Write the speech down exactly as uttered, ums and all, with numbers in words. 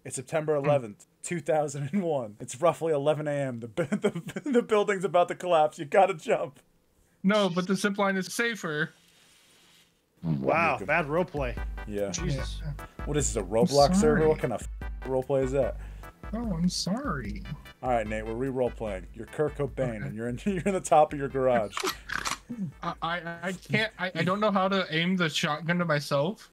It's September eleventh, two thousand one. It's roughly eleven A M The, the the building's about to collapse. You gotta jump. No, but the zip line is safer. Wow, bad roleplay. Yeah. Jesus. What is this, a Roblox server? What kind of roleplay is that? Oh, I'm sorry. All right, Nate, we're re-role playing. You're Kurt Cobain, okay. and you're in you're in the top of your garage. I, I I can't. I, I don't know how to aim the shotgun to myself.